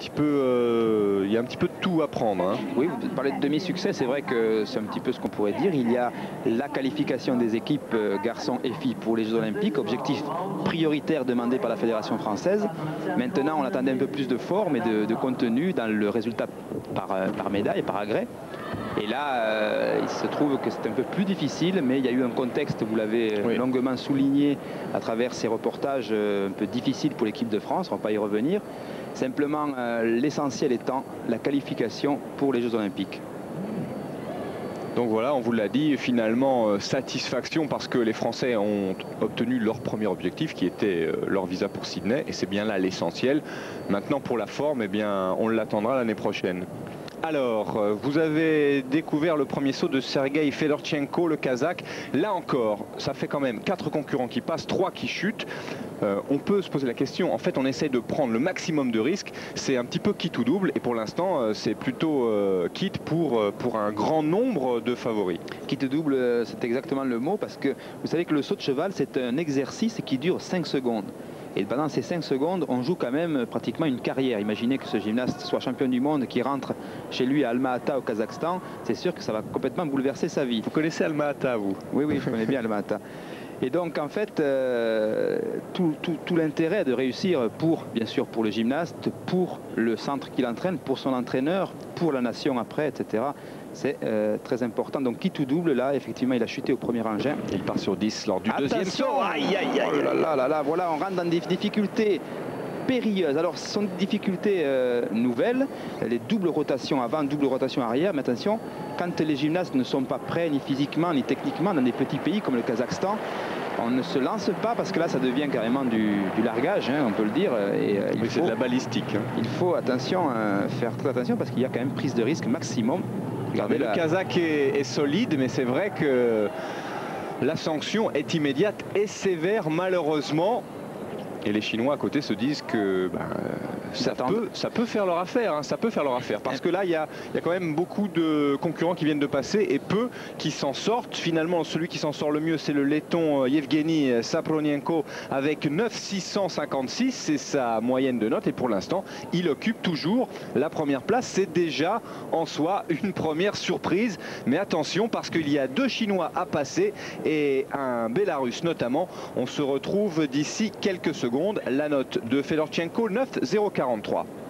il y a un petit peu de tout à prendre. Hein. Oui, vous parlez de demi-succès, c'est vrai que c'est un petit peu ce qu'on pourrait dire. Il y a la qualification des équipes garçons et filles pour les Jeux Olympiques, objectif prioritaire demandé par la Fédération française. Maintenant, on attendait un peu plus de forme et de contenu dans le résultat par médaille, par agrès. Et là, il se trouve que c'est un peu plus difficile, mais il y a eu un contexte, vous l'avez longuement souligné à travers ces reportages un peu difficiles pour l'équipe de France, on ne va pas y revenir. Simplement, l'essentiel étant la qualification pour les Jeux Olympiques. Donc voilà, on vous l'a dit, finalement, satisfaction parce que les Français ont obtenu leur premier objectif qui était leur visa pour Sydney, et c'est bien là l'essentiel. Maintenant, pour la forme, eh bien, on l'attendra l'année prochaine. Alors, vous avez découvert le premier saut de Sergei Fedorchenko, le Kazakh. Là encore, ça fait quand même 4 concurrents qui passent, 3 qui chutent. On peut se poser la question, en fait on essaie de prendre le maximum de risques, c'est un petit peu quitte ou double, et pour l'instant c'est plutôt quitte pour un grand nombre de favoris. Quitte ou double, c'est exactement le mot, parce que vous savez que le saut de cheval c'est un exercice qui dure 5 secondes. Et pendant ces 5 secondes, on joue quand même pratiquement une carrière. Imaginez que ce gymnaste soit champion du monde, qui rentre chez lui à Alma-Ata au Kazakhstan, c'est sûr que ça va complètement bouleverser sa vie. Vous connaissez Alma-Ata, vous? Oui, je connais bien Alma-Ata. Et donc en fait, tout l'intérêt de réussir bien sûr pour le gymnaste, pour le centre qu'il entraîne, pour son entraîneur, pour la nation après, etc. C'est très important. Donc quitte ou double, là, effectivement, il a chuté au premier engin. Il part sur 10 lors du deuxième saut. Aïe, aïe, aïe, là, voilà, on rentre dans des difficultés périlleuses. Alors, ce sont des difficultés nouvelles, les doubles rotations avant, double rotation arrière. Mais attention, quand les gymnastes ne sont pas prêts, ni physiquement, ni techniquement, dans des petits pays comme le Kazakhstan, on ne se lance pas parce que là, ça devient carrément du largage, hein, on peut le dire. Oui, c'est de la balistique. Hein. Il faut, attention, faire très attention parce qu'il y a quand même prise de risque maximum. Regardez, le Kazakh est solide, mais c'est vrai que la sanction est immédiate et sévère, malheureusement. Et les Chinois à côté se disent que ça peut faire leur affaire, hein, ça peut faire leur affaire. Parce que là, il y a quand même beaucoup de concurrents qui viennent de passer et peu qui s'en sortent. Finalement, celui qui s'en sort le mieux, c'est le Letton Yevgeny Sapronienko avec 9,656. C'est sa moyenne de notes et pour l'instant, il occupe toujours la première place. C'est déjà en soi une première surprise. Mais attention, parce qu'il y a 2 Chinois à passer et un Bélarus notamment. On se retrouve d'ici quelques secondes. La note de Fedorchenko, 9,043.